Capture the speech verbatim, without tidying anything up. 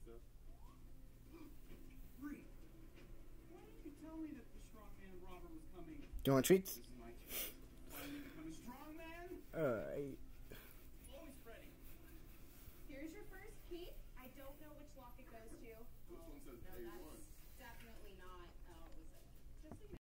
so. Bree, why didn't you tell me that the strongman Robert was coming? Do you want treats? This is my chance. Why are you becoming strongman? Alright. Always ready. Here's your first key. I don't know which lock it goes to. This one says No, A that's one. definitely not.